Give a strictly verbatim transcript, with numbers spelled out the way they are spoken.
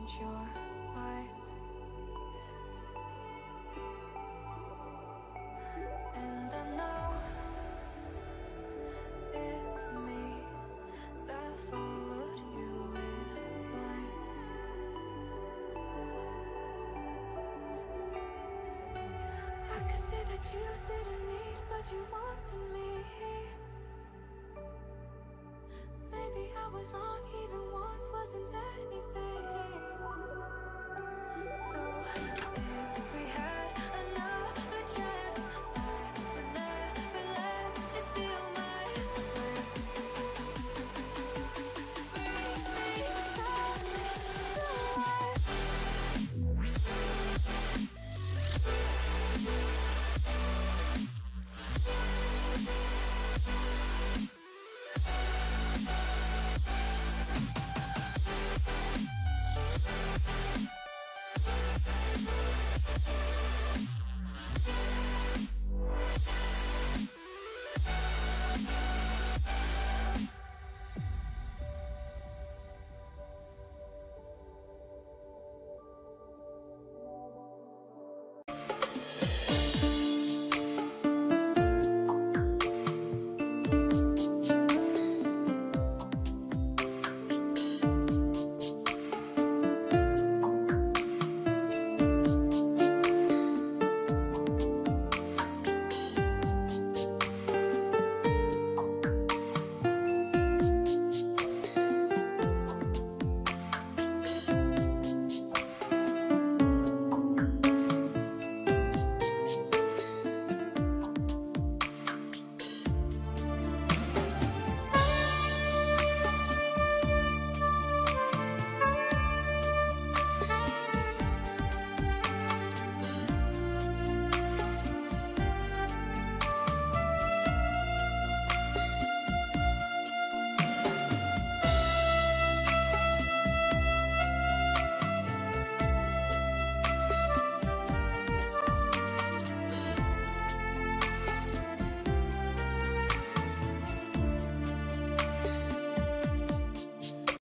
change your mind. And I know it's me that followed you in blind. I could say that you didn't need, but you wanted me. Maybe I was wrong, even want wasn't anything. So if we had